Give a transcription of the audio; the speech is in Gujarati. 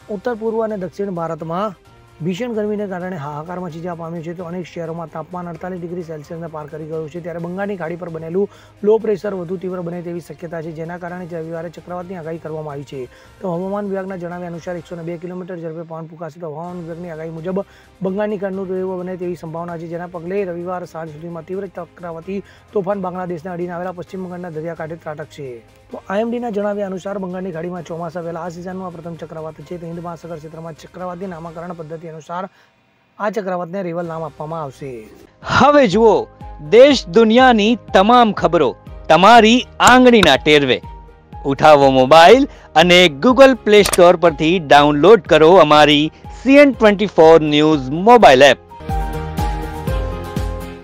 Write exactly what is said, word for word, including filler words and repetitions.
ઉત્તર પૂર્વ અને દક્ષિણ ભારતમાં ભીષણ ગરમીને કારણે હાહાકાર મચી જવા પામ્યો છે. તો અનેક શહેરોમાં તાપમાન અડતાલીસ ડિગ્રી સેલ્સિયસને પાર કરી ગયું છે. ત્યારે બંગાળની ખાડી પર બનેલું લો પ્રેશર વધુ તીવ્ર બને તેવી શક્યતા છે, જેના કારણે રવિવારે ચક્રવાતની આગાહી કરવામાં આવી છે. તો હવામાન વિભાગના જણાવ્યા અનુસાર એકસો બે કિલોમીટર ઝડપે પવન ફૂંકાશે. તો હવામાન વિભાગની આગાહી મુજબ બંગાળની ખાડીનું તીવ્ર બને તેવી સંભાવના છે, જેના પગલે રવિવાર સાંજ સુધીમાં તીવ્ર ચક્રવાતી તોફાન બાંગ્લાદેશને અડીને આવેલા પશ્ચિમ બંગાળના દરિયાકાંઠે ત્રાટકશે. તો આઈએમડીના જણાવ્યા અનુસાર બંગાળની ખાડીમાં ચોમાસા પહેલા આ સિઝનનું આ પ્રથમ ચક્રવાત છે. તો હિન્દ મહાસાગર ક્ષેત્રમાં ચક્રવાતી નામકરણ પદ્ધતિ અનુસાર આ ચક્રવાતને રેવલ નામ આપવામાં આવશે. હવે જુઓ દેશ દુનિયાની તમામ ખબરો તમારી આંગળીના ટેરવે. ઉઠાવો મોબાઈલ અને ગૂગલ પ્લે સ્ટોર પરથી ડાઉનલોડ કરો અમારી CN twenty four news mobile app.